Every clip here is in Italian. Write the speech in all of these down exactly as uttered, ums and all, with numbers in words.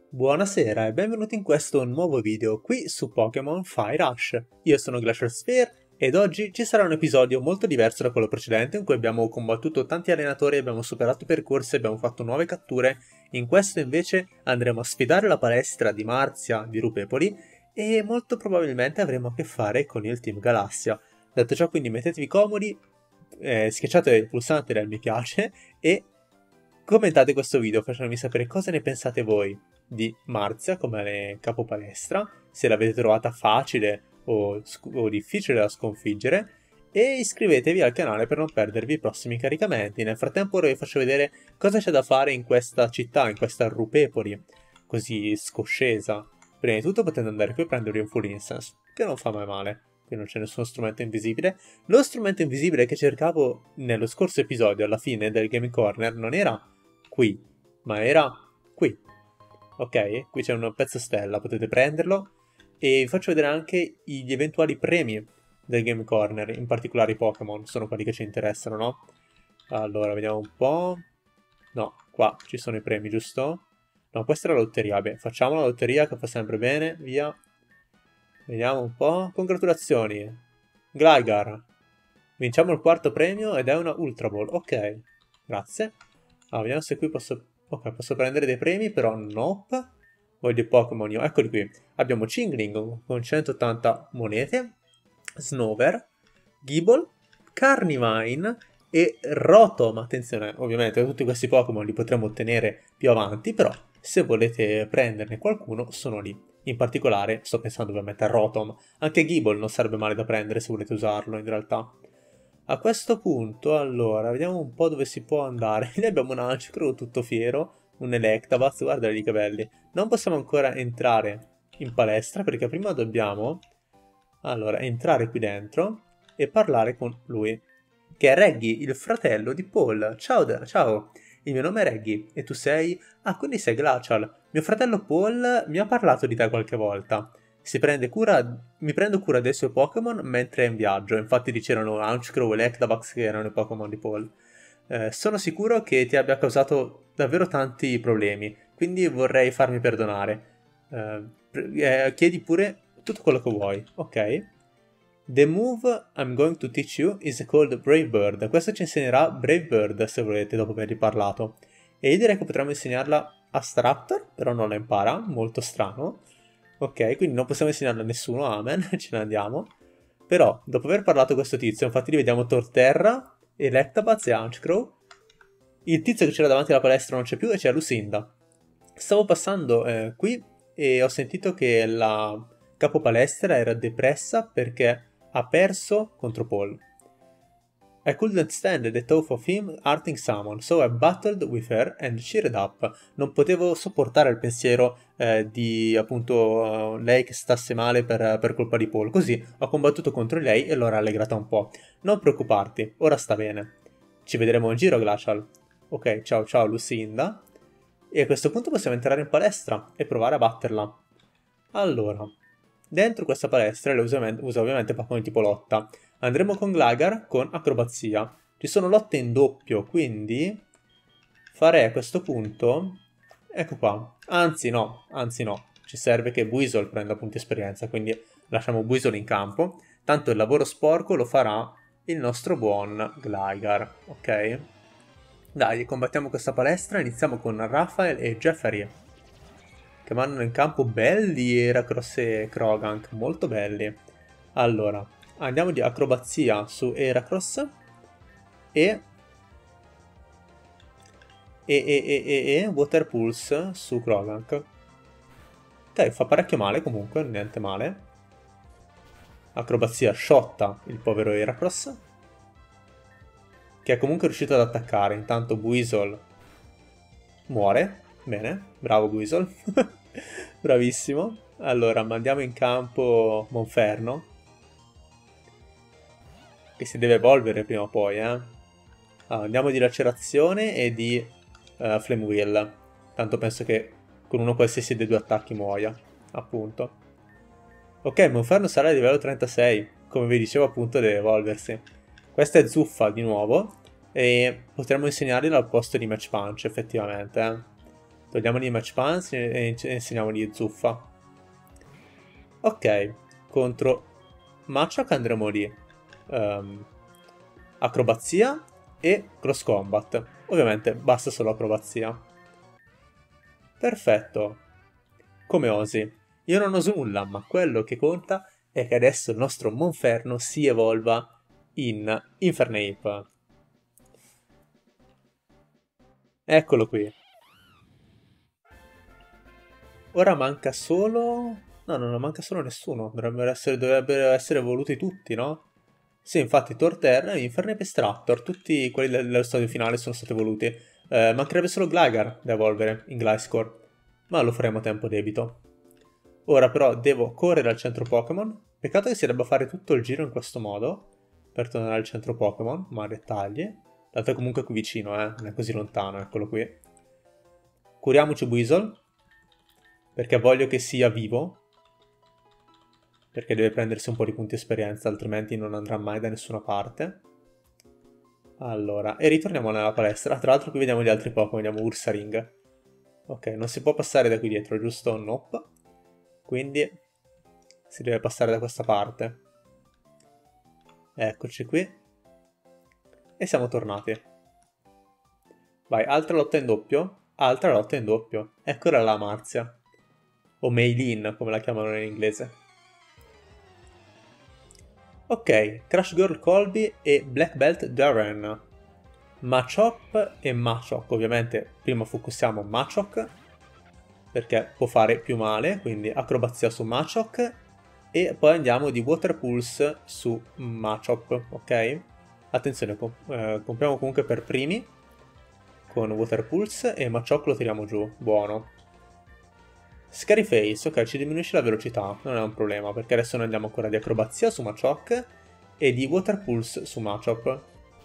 Buonasera e benvenuti in questo nuovo video qui su Pokémon Fire Rush. Io sono Glacial Sphere ed oggi ci sarà un episodio molto diverso da quello precedente in cui abbiamo combattuto tanti allenatori, abbiamo superato i percorsi, abbiamo fatto nuove catture. In questo invece andremo a sfidare la palestra di Marzia di Rupepoli e molto probabilmente avremo a che fare con il Team Galassia. Detto ciò, quindi mettetevi comodi, eh, schiacciate il pulsante del mi piace e commentate questo video facendomi sapere cosa ne pensate voi di Marzia come capo palestra, se l'avete trovata facile o, o difficile da sconfiggere, e iscrivetevi al canale per non perdervi i prossimi caricamenti. Nel frattempo ora vi faccio vedere cosa c'è da fare in questa città, in questa Rupepoli, così scoscesa. Prima di tutto potete andare qui a prendervi un Full Instance, che non fa mai male, qui non c'è nessuno strumento invisibile. Lo strumento invisibile che cercavo nello scorso episodio, alla fine del Game Corner, non era qui, ma era qui. Ok, qui c'è un pezzo stella, potete prenderlo e vi faccio vedere anche gli eventuali premi del Game Corner, in particolare i Pokémon, sono quelli che ci interessano, no? Allora, vediamo un po'. No, qua ci sono i premi, giusto? No, questa è la lotteria, vabbè, facciamo la lotteria che fa sempre bene, via. Vediamo un po', congratulazioni, Gligar. Vinciamo il quarto premio ed è una Ultra Ball, ok, grazie. Allora, vediamo se qui posso... Ok, posso prendere dei premi, però nope. Voglio i Pokémon io. Eccoli qui. Abbiamo Chingling con centottanta monete, Snover, Gible, Carnivine e Rotom. Attenzione, ovviamente tutti questi Pokémon li potremo ottenere più avanti, però se volete prenderne qualcuno sono lì. In particolare sto pensando ovviamente a Rotom. Anche Gible non sarebbe male da prendere se volete usarlo in realtà. A questo punto, allora, vediamo un po' dove si può andare. Lì abbiamo un Alcicro tutto fiero, un Electabuzz, guardali lì che belli. Non possiamo ancora entrare in palestra perché prima dobbiamo, allora, entrare qui dentro e parlare con lui, che è Reggie, il fratello di Paul. Ciao, ciao, il mio nome è Reggie e tu sei... Ah, quindi sei Glacial. Mio fratello Paul mi ha parlato di te qualche volta. Si prende cura, mi prendo cura dei suoi Pokémon mentre è in viaggio. Infatti c'erano Honchkrow e Electabuzz che erano i Pokémon di Paul. Eh, sono sicuro che ti abbia causato davvero tanti problemi, quindi vorrei farmi perdonare. Eh, eh, chiedi pure tutto quello che vuoi, ok? The move I'm going to teach you is called Brave Bird. Questo ci insegnerà Brave Bird se volete dopo avergli parlato. E io direi che potremmo insegnarla a Staraptor, però non la impara, molto strano. Ok, quindi non possiamo insegnarlo a nessuno, amen, ce ne andiamo. Però, dopo aver parlato con questo tizio, infatti li vediamo Torterra, Electabuzz e Honchkrow. Il tizio che c'era davanti alla palestra non c'è più e c'è Lucinda. Stavo passando eh, qui e ho sentito che la capo palestra era depressa perché ha perso contro Paul. I couldn't stand the thought of him hurting someone, so I battled with her and cheered up. Non potevo sopportare il pensiero eh, di appunto lei che stasse male per, per colpa di Paul. Così ho combattuto contro lei e l'ho rallegrata un po'. Non preoccuparti, ora sta bene. Ci vedremo in giro, Glacial. Ok, ciao ciao Lucinda. E a questo punto possiamo entrare in palestra e provare a batterla. Allora, dentro questa palestra le usa, usa ovviamente Pokémon tipo lotta. Andremo con Gligar con acrobazia. Ci sono lotte in doppio, quindi farei a questo punto... Ecco qua. Anzi no, anzi no. Ci serve che Buizel prenda punti esperienza, quindi lasciamo Buizel in campo. Tanto il lavoro sporco lo farà il nostro buon Gligar, ok? Dai, combattiamo questa palestra. Iniziamo con Raphael e Jeffrey, che vanno in campo belli Heracross e Krogank, molto belli. Allora, andiamo di acrobazia su Heracross e... E, e, e, e, e Water Pulse su Krogank. Ok, fa parecchio male comunque, niente male. Acrobazia sciotta il povero Heracross, che è comunque riuscito ad attaccare. Intanto Buizel muore. Bene, bravo Buizel. Bravissimo. Allora, mandiamo in campo Monferno, che si deve evolvere prima o poi, eh. Allora, andiamo di lacerazione e di uh, Flame Wheel. Tanto penso che con uno qualsiasi dei due attacchi muoia, appunto. Ok, Monferno sarà a livello trentasei. Come vi dicevo, appunto, deve evolversi. Questa è Zuffa di nuovo. E potremmo insegnargliela al posto di Match Punch, effettivamente, eh. Togliamogli Match Pants e insegniamogli Zuffa. Ok, contro Machok andremo lì. Um, acrobazia e Cross Combat. Ovviamente basta solo acrobazia. Perfetto. Come osi. Io non oso nulla, ma quello che conta è che adesso il nostro Monferno si evolva in Infernape. Eccolo qui. Ora manca solo... No, no, non manca solo nessuno. Dovrebbero essere, dovrebbero essere evoluti tutti, no? Sì, infatti Torterra, Infernape e Straptor, tutti quelli del- dello stadio finale sono stati evoluti. Eh, mancherebbe solo Gligar da evolvere in Gliscor, ma lo faremo a tempo debito. Ora però devo correre al centro Pokémon. Peccato che si debba fare tutto il giro in questo modo per tornare al centro Pokémon, ma dettagli. Dato è comunque qui vicino, eh, non è così lontano, eccolo qui. Curiamoci Weasel, perché voglio che sia vivo. Perché deve prendersi un po' di punti esperienza, altrimenti non andrà mai da nessuna parte. Allora, e ritorniamo nella palestra. Tra l'altro qui vediamo gli altri Pokémon, vediamo Ursaring. Ok, non si può passare da qui dietro, giusto? Nope. Quindi si deve passare da questa parte. Eccoci qui. E siamo tornati. Vai, altra lotta in doppio. Altra lotta in doppio. Eccola la Marzia. O Meilin, come la chiamano in inglese. Ok, Crash Girl Colby e Black Belt Darren. Machop e Machop, ovviamente prima focussiamo Machop, perché può fare più male, quindi acrobazia su Machop, e poi andiamo di Water Pulse su Machop, ok? Attenzione, comp eh, compriamo comunque per primi, con Water Pulse, e Machop lo tiriamo giù, buono. Scary Face, ok, ci diminuisce la velocità, non è un problema, perché adesso noi andiamo ancora di acrobazia su Machop e di Water Pulse su Machop.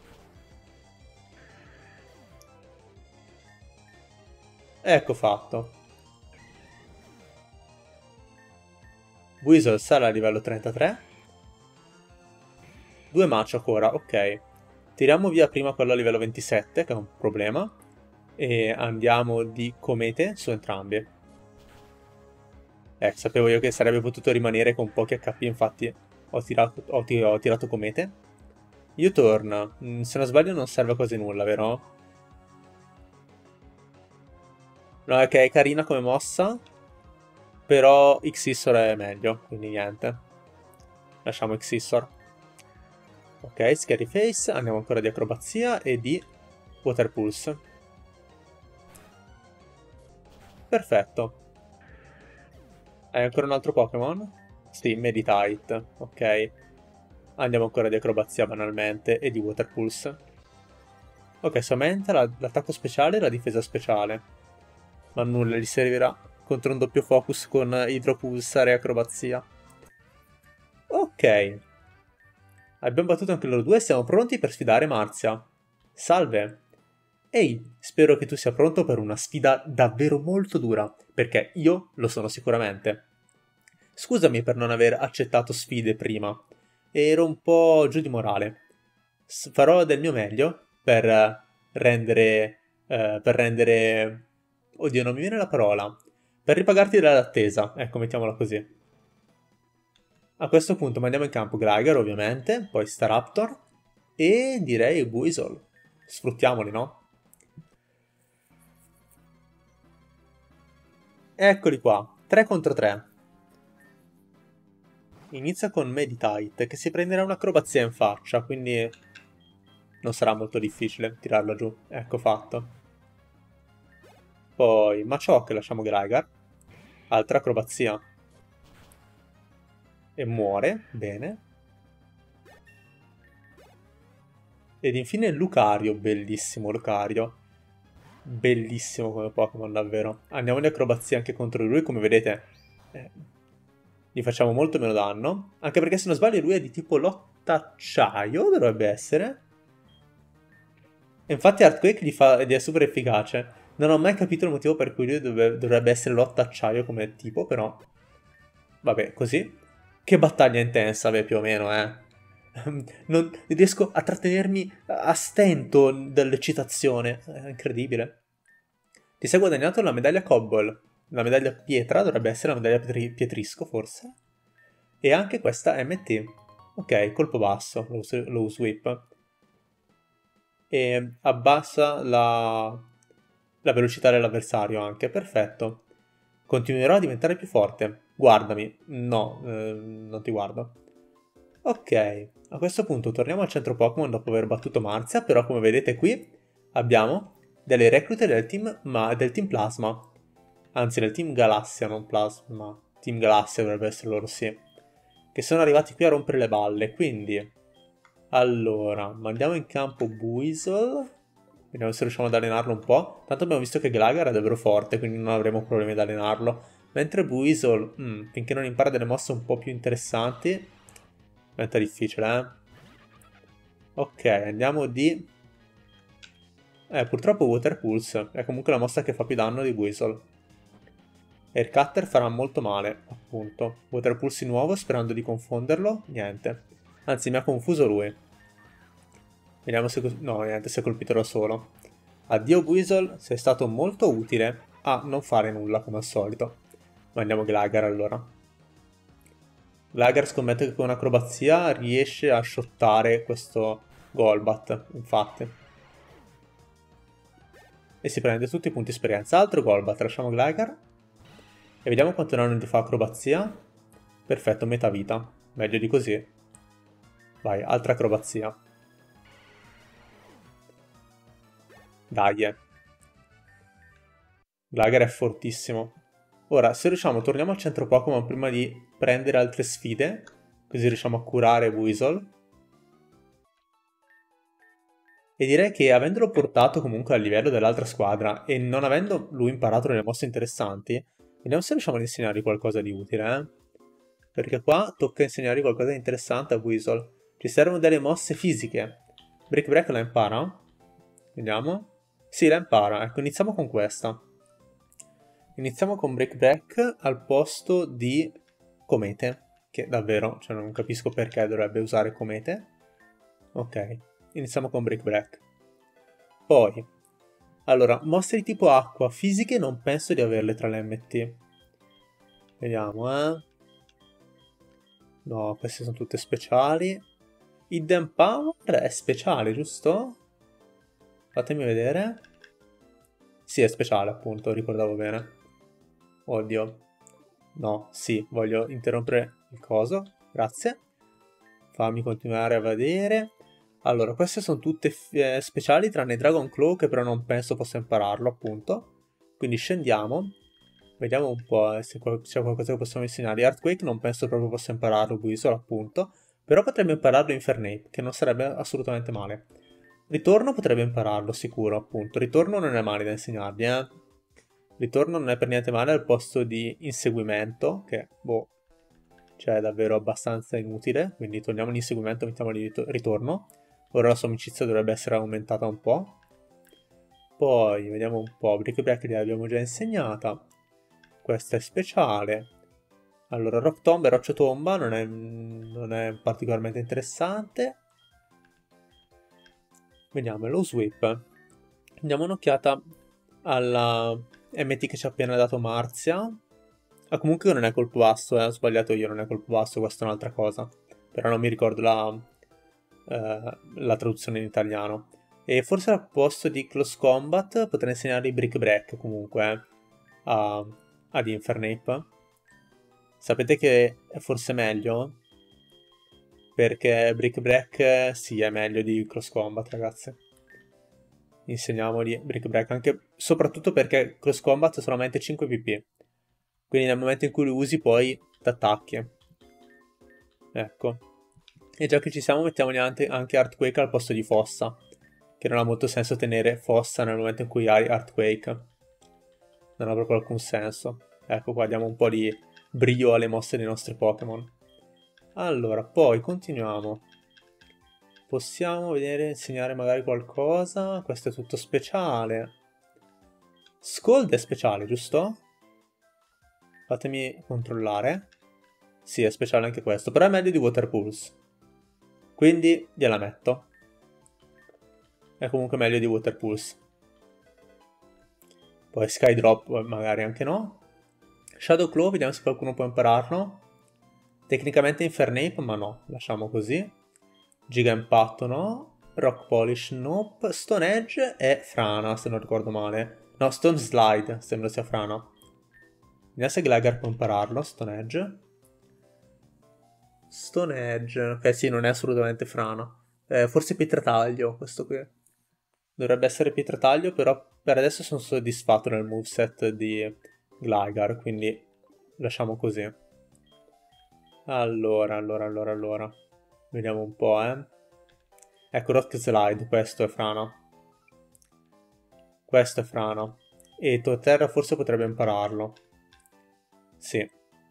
Ecco fatto. Weasel sale a livello trentatré. Due Machop ora, ok. Tiriamo via prima quello a livello ventisette, che è un problema, e andiamo di Comete su entrambi. Eh, sapevo io che sarebbe potuto rimanere con pochi H P, infatti ho tirato, ho, ho tirato Comete. U-turn, mm, se non sbaglio non serve a quasi nulla, vero? No, è che è carina come mossa, però Xissor è meglio, quindi niente. Lasciamo Xissor. Ok, Scary Face, andiamo ancora di acrobazia e di Water Pulse. Perfetto. Hai ancora un altro Pokémon? Sì, Meditite, ok. Andiamo ancora di acrobazia banalmente e di Water Pulse. Ok, si aumenta l'attacco speciale e la difesa speciale. Ma nulla gli servirà contro un doppio focus con Idropulsare e acrobazia. Ok. Abbiamo battuto anche loro due e siamo pronti per sfidare Marzia. Salve. Ehi, spero che tu sia pronto per una sfida davvero molto dura, perché io lo sono sicuramente. Scusami per non aver accettato sfide prima. Ero un po' giù di morale. S farò del mio meglio per rendere... Eh, per rendere... Oddio, non mi viene la parola. Per ripagarti dell'attesa, ecco, mettiamola così. A questo punto mandiamo in campo Gligar, ovviamente, poi Staraptor e direi Weasel. Sfruttiamoli, no? Eccoli qua, tre contro tre. Inizia con Meditite, che si prenderà un'acrobazia in faccia, quindi non sarà molto difficile tirarlo giù. Ecco fatto. Poi Machoke, lasciamo Gligar. Altra acrobazia. E muore, bene. Ed infine Lucario, bellissimo Lucario. Bellissimo come Pokémon, davvero. Andiamo in acrobazia anche contro lui, come vedete. Eh, gli facciamo molto meno danno. Anche perché se non sbaglio lui è di tipo lotta acciaio, dovrebbe essere. E infatti Earthquake gli, fa, gli è super efficace. Non ho mai capito il motivo per cui lui dovrebbe, dovrebbe essere lotta acciaio come tipo, però... Vabbè, così. Che battaglia intensa, beh, più o meno, eh. Non riesco a trattenermi a stento dall'eccitazione. È incredibile. Ti sei guadagnato la medaglia Cobble. La medaglia pietra dovrebbe essere la medaglia pietri- pietrisco, forse. E anche questa M T. Ok, colpo basso, low, low sweep. E abbassa la, la velocità dell'avversario anche, perfetto. Continuerò a diventare più forte. Guardami. No, eh, non ti guardo. Ok, a questo punto torniamo al centro Pokémon dopo aver battuto Marzia, però come vedete qui abbiamo delle reclute del team, ma, del team Plasma. Anzi, del team Galassia, non Plasma. Team Galassia dovrebbe essere loro, sì. Che sono arrivati qui a rompere le balle, quindi... Allora, mandiamo in campo Buizel. Vediamo se riusciamo ad allenarlo un po'. Tanto abbiamo visto che Glagar è davvero forte, quindi non avremo problemi ad allenarlo. Mentre Buizel, mm, finché non impara delle mosse un po' più interessanti, diventa difficile, eh. Ok, andiamo di... Eh, purtroppo Water Pulse è comunque la mossa che fa più danno di Buizel. Air Cutter farà molto male, appunto. Water Pulse di nuovo, sperando di confonderlo. Niente. Anzi, mi ha confuso lui. Vediamo se... No, niente, si è colpito da solo. Addio Buizel, sei stato molto utile a non fare nulla come al solito. Mandiamo Glagar allora. Glagar scommetto che con acrobazia riesce a shottare questo Golbat, infatti. E si prende tutti i punti esperienza. Altro Golbat, lasciamo Glagar. E vediamo quanto danno ti fa acrobazia. Perfetto, metà vita. Meglio di così. Vai, altra acrobazia. Dai, eh. Glagar è fortissimo. Ora, se riusciamo, torniamo al centro Pokémon prima di prendere altre sfide. Così riusciamo a curare Weasel. E direi che avendolo portato comunque al livello dell'altra squadra e non avendo lui imparato delle mosse interessanti, vediamo se riusciamo ad insegnargli qualcosa di utile, eh? Perché qua tocca insegnargli qualcosa di interessante a Weasel. Ci servono delle mosse fisiche. Brick Break la impara? Vediamo. Sì, la impara. Ecco, iniziamo con questa. Iniziamo con Brick Break al posto di Comete. Che davvero, cioè non capisco perché dovrebbe usare Comete. Ok, iniziamo con Brick Break. Poi, allora, mosse di tipo acqua fisiche non penso di averle tra le M T. Vediamo, eh. No, queste sono tutte speciali. Hidden Power è speciale, giusto? Fatemi vedere. Sì, è speciale, appunto, ricordavo bene. Oddio. No, sì, voglio interrompere il coso. Grazie. Fammi continuare a vedere. Allora, queste sono tutte eh, speciali tranne Dragon Claw, che però non penso possa impararlo, appunto. Quindi scendiamo. Vediamo un po' se c'è qualcosa che possiamo insegnare. Earthquake non penso proprio possa impararlo Buizel, appunto. Però potrebbe impararlo Infernape, che non sarebbe assolutamente male. Ritorno potrebbe impararlo, sicuro, appunto. Ritorno non è male da insegnargli, eh. Ritorno non è per niente male al posto di inseguimento, che, boh, cioè è davvero abbastanza inutile. Quindi togliamo l'inseguimento e mettiamo il ritorno. Ora la sua amicizia dovrebbe essere aumentata un po'. Poi, vediamo un po', Brick Break l'abbiamo già insegnata. Questa è speciale. Allora, Rock Tomb e Roccia Tomba non è, non è particolarmente interessante. Vediamo, Low Sweep. Diamo un'occhiata alla M T che ci ha appena dato Marzia. Ah, comunque non è colpo basso, eh, ho sbagliato io, non è colpo basso, questa è un'altra cosa. Però non mi ricordo la, eh, la traduzione in italiano. E forse al posto di Close Combat potrei insegnargli Brick Break comunque eh, a, ad Infernape. Sapete che è forse meglio? Perché Brick Break sì è meglio di Close Combat, ragazzi. Insegniamogli Brick Break, anche soprattutto perché Close Combat è solamente cinque P P. Quindi nel momento in cui lo usi poi ti attacchi. Ecco. E già che ci siamo mettiamogli anche Earthquake al posto di Fossa. Che non ha molto senso tenere Fossa nel momento in cui hai Earthquake. Non ha proprio alcun senso. Ecco qua, diamo un po' di brio alle mosse dei nostri Pokémon. Allora, poi continuiamo. Possiamo vedere, insegnare magari qualcosa. Questo è tutto speciale. Scold è speciale, giusto? Fatemi controllare. Sì, è speciale anche questo, però è meglio di Water Pulse. Quindi gliela metto. È comunque meglio di Water Pulse. Poi Skydrop magari anche no. Shadow Claw, vediamo se qualcuno può impararlo. Tecnicamente Infernape, ma no, lasciamo così. Giga Impatto no. Rock Polish nope. Stone Edge è Frana, se non ricordo male. No, Stone Slide, sembra sia Frana. Vediamo se Gligar può impararlo, Stone Edge. Stone Edge, ok sì, non è assolutamente Frana. Eh, forse Pietrataglio, questo qui. Dovrebbe essere Pietrataglio, però per adesso sono soddisfatto nel moveset di Gligar, quindi lasciamo così. Allora, allora, allora, allora. Vediamo un po', eh. Ecco, Rock Slide, questo è Frana. Questo è Frana. E Torterra forse potrebbe impararlo. Sì.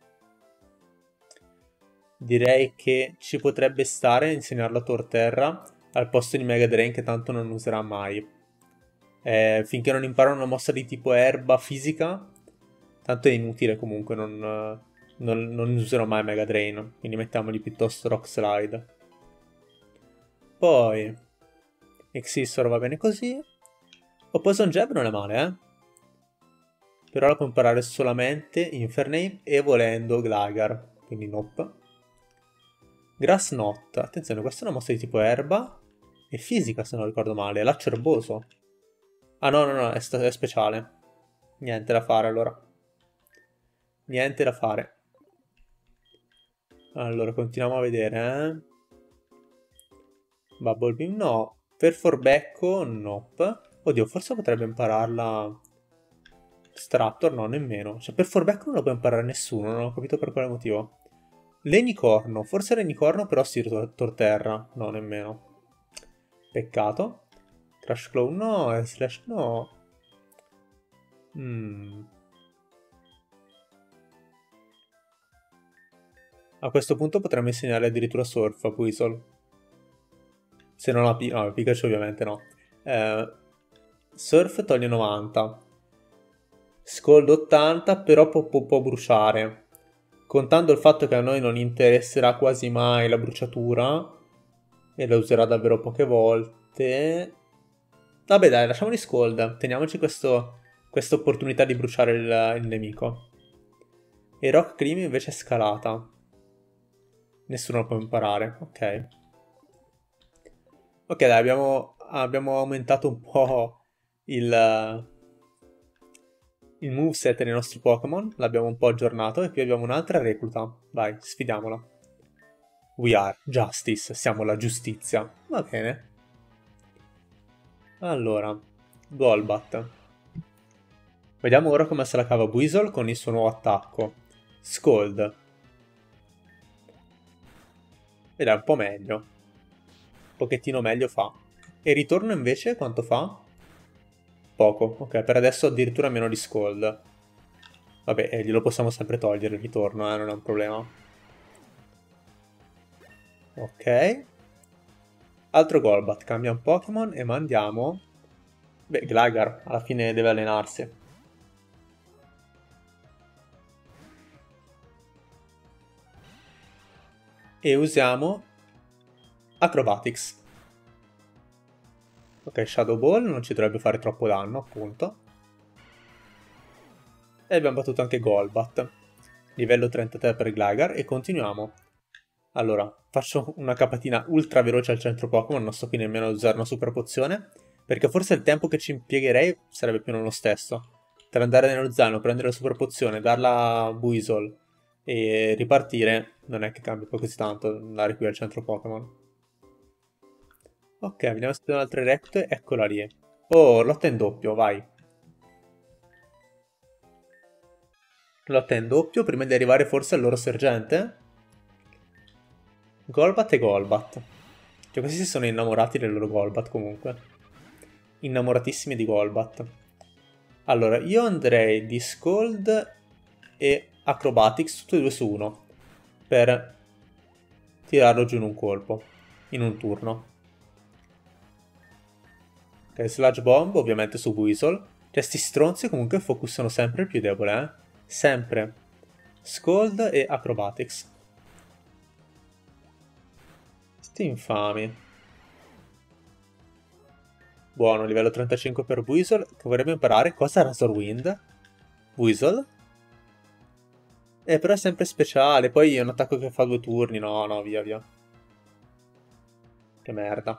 Direi che ci potrebbe stare insegnarlo a Torterra al posto di Mega Drain che tanto non userà mai. Eh, finché non impara una mossa di tipo erba fisica, tanto è inutile comunque, non, non, non userò mai Mega Drain, quindi mettiamogli piuttosto Rock Slide. Poi Exissor va bene così. O Poison Jab non è male, eh. Però la può imparare solamente Infernape e volendo Gligar, quindi nope. Grass Knot, attenzione, questa è una mossa di tipo erba e fisica se non ricordo male, è laccio erboso. Ah no, no, no, è, è speciale. Niente da fare allora. Niente da fare. Allora, continuiamo a vedere, eh. Bubble Beam no. Perforbecco, nope. Oddio, forse potrebbe impararla Straptor, no, nemmeno. Cioè, Perforbecco non lo può imparare nessuno, non ho capito per quale motivo. Lenicorno, forse Lenicorno, però sì, Torterra. No, nemmeno. Peccato. Crash Claw no, e Slash no. Mm. A questo punto potremmo insegnare addirittura Surf a Weasel. Se non ha Pi no, Pikachu ovviamente no. Eh, Surf toglie novanta. Scold ottanta, però può, può, può bruciare. Contando il fatto che a noi non interesserà quasi mai la bruciatura, e la userà davvero poche volte... Vabbè dai, lasciamoli Scold. Teniamoci questa opportunità di bruciare il, il nemico. E Rock Cream invece è scalata. Nessuno lo può imparare, ok. Ok dai, abbiamo, abbiamo aumentato un po' il, il moveset dei nostri Pokémon, l'abbiamo un po' aggiornato e qui abbiamo un'altra recluta. Vai, sfidiamola. We are Justice, siamo la giustizia. Va bene. Allora, Golbat. Vediamo ora come se la cava Weasel con il suo nuovo attacco. Scold. Ed è un po' meglio. Un pochettino meglio fa. E ritorno invece quanto fa? Poco. Ok, per adesso addirittura meno di Scold. Vabbè, eh, glielo possiamo sempre togliere il ritorno, eh, non è un problema. Ok. Altro Golbat, cambia un Pokémon e mandiamo... Beh, Gligar alla fine deve allenarsi. E usiamo Acrobatics. Ok, Shadow Ball non ci dovrebbe fare troppo danno, appunto. E abbiamo battuto anche Golbat. Livello trentatré per Gligar e continuiamo. Allora, faccio una capatina ultra veloce al centro Pokémon, non sto qui nemmeno ad usare una super pozione, perché forse il tempo che ci impiegherei sarebbe più o meno lo stesso. Per andare nello zaino, prendere la super pozione, darla a Buizel e ripartire, non è che cambia poi così tanto andare qui al centro Pokémon. Ok, vediamo se abbiamo altre reclute, eccola lì. Oh, lotta in doppio, vai. Lotta in doppio prima di arrivare forse al loro sergente. Golbat e Golbat. Cioè questi si sono innamorati del loro Golbat comunque. Innamoratissimi di Golbat. Allora, io andrei di Scold e Acrobatics, tutti e due su uno. Per tirarlo giù in un colpo. In un turno. Ok, Sludge Bomb ovviamente su Weasel. Questi stronzi comunque focussano sempre il più debole, eh. Sempre. Scold e Acrobatics. Sti infami. Buono, livello trentacinque per Buizel, che vorrebbe imparare. Cosa è Razorwind? Buizel? Eh, però è sempre speciale, poi è un attacco che fa due turni, no, no, via, via. Che merda.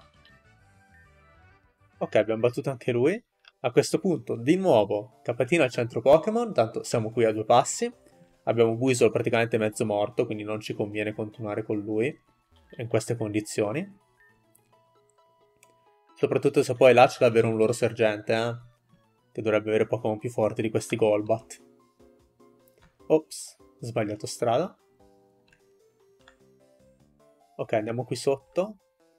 Ok, abbiamo battuto anche lui. A questo punto, di nuovo, Capatina al centro Pokémon, tanto siamo qui a due passi. Abbiamo Buizel praticamente mezzo morto, quindi non ci conviene continuare con lui in queste condizioni. Soprattutto se poi là c'è davvero un loro sergente, eh? Che dovrebbe avere Pokémon più forti di questi Golbat. Ops, sbagliato strada. Ok, andiamo qui sotto.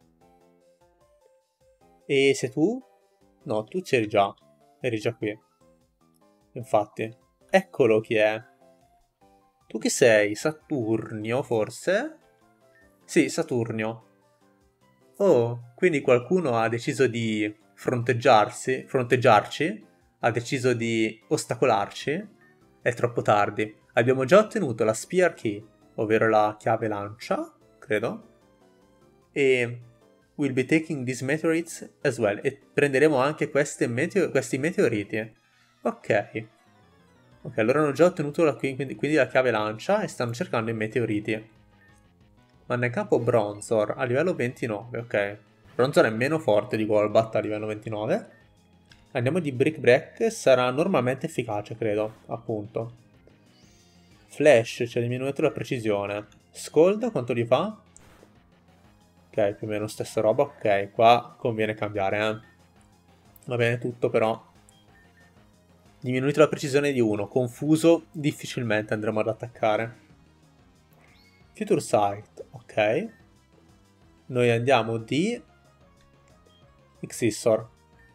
E sei tu? No, tu c'eri già. Eri già qui. Infatti. Eccolo chi è. Tu chi sei? Saturnio, forse? Sì, Saturnio. Oh, quindi qualcuno ha deciso di fronteggiarsi, fronteggiarci? Ha deciso di ostacolarci? È troppo tardi. Abbiamo già ottenuto la Spear Key, ovvero la chiave lancia, credo. E we'll be taking these meteorites as well. E prenderemo anche meteo questi meteoriti. Ok. Ok, allora hanno già ottenuto la, quindi, quindi la chiave lancia e stanno cercando i meteoriti. Manda in campo Bronzor a livello ventinove, ok. Bronzor è meno forte di Golbat a livello ventinove. Andiamo di Brick Break, sarà normalmente efficace, credo, appunto. Flash, ci ha diminuito la precisione. Scold, quanto gli fa? Ok, più o meno stessa roba. Ok, qua conviene cambiare, eh. Va bene tutto, però. Diminuito la precisione di uno. Confuso, difficilmente andremo ad attaccare. Future Sight, ok. Noi andiamo di Xissor.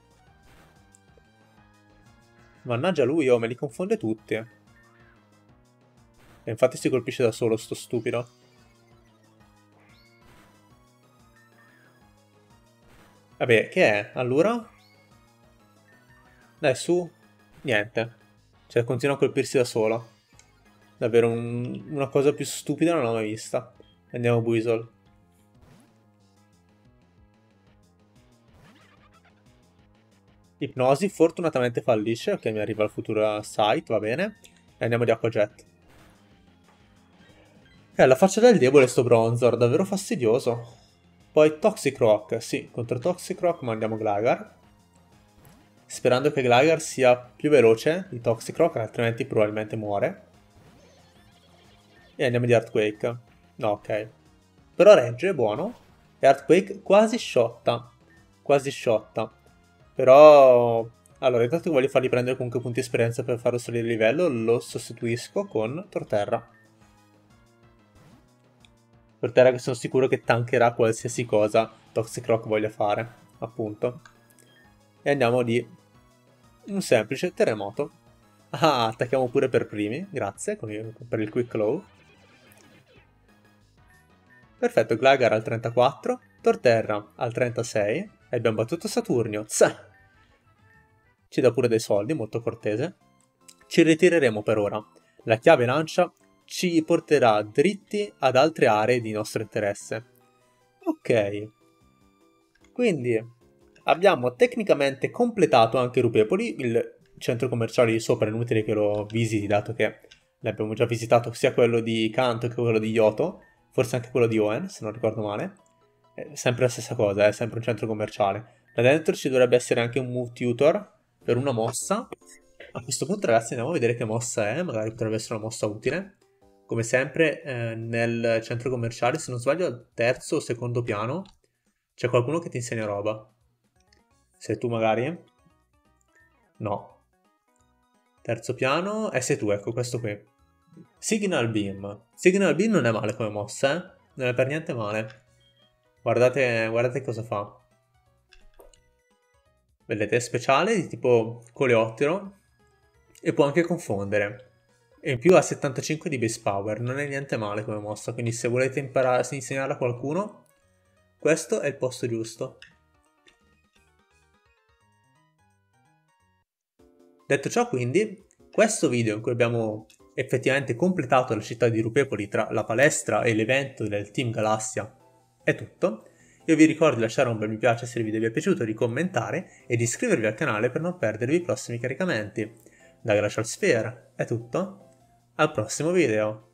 Mannaggia lui, oh, me li confonde tutti. E infatti si colpisce da solo, sto stupido. Vabbè, che è? Allora? Dai, su. Niente. Cioè, continua a colpirsi da sola. Davvero un... una cosa più stupida non l'ho mai vista. Andiamo a Buizel. Ipnosi fortunatamente fallisce. Ok, mi arriva il futuro Sight, va bene. E andiamo di Aqua Jet. Eh, la faccia del debole sto Bronzor, davvero fastidioso. Poi Toxic Rock, sì, contro Toxic Rock mandiamo Gligar. Sperando che Gligar sia più veloce di Toxic Rock, altrimenti probabilmente muore. E andiamo di Earthquake. No, ok. Però regge, è buono. E Earthquake quasi sciotta. Quasi sciotta. Però... Allora, intanto che voglio fargli prendere comunque punti esperienza per farlo salire di livello, lo sostituisco con Torterra. Torterra che sono sicuro che tankerà qualsiasi cosa Toxic Rock voglia fare, appunto. E andiamo di un semplice terremoto. Ah, attacchiamo pure per primi, grazie, il, per il Quick Claw. Perfetto, Gligar al trentaquattro, Torterra al trentasei, e abbiamo battuto Saturnio. Tsa! Ci dà pure dei soldi, molto cortese. Ci ritireremo per ora. La chiave lancia ci porterà dritti ad altre aree di nostro interesse. Ok. Quindi abbiamo tecnicamente completato anche Rupepoli, il centro commerciale di sopra, è inutile che lo visiti dato che l'abbiamo già visitato sia quello di Kanto che quello di Yoto, forse anche quello di Oen, se non ricordo male. È sempre la stessa cosa, è sempre un centro commerciale. Da dentro ci dovrebbe essere anche un Move Tutor per una mossa. A questo punto ragazzi andiamo a vedere che mossa è, magari potrebbe essere una mossa utile. Come sempre eh, nel centro commerciale, se non sbaglio al terzo o secondo piano, c'è qualcuno che ti insegna roba. Sei tu magari? No. Terzo piano, eh sei tu, ecco questo qui. Signal Beam. Signal Beam non è male come mossa, eh? Non è per niente male. Guardate, guardate cosa fa. Vedete, è speciale di tipo coleottero e può anche confondere. E in più ha settantacinque di base power, non è niente male come mossa, quindi se volete imparare a insegnarla a qualcuno, questo è il posto giusto. Detto ciò, quindi, questo video in cui abbiamo effettivamente completato la città di Rupepoli tra la palestra e l'evento del Team Galassia è tutto. Io vi ricordo di lasciare un bel mi piace se il video vi è piaciuto, di commentare e di iscrivervi al canale per non perdervi i prossimi caricamenti. Da Glacial Sphere è tutto, al prossimo video!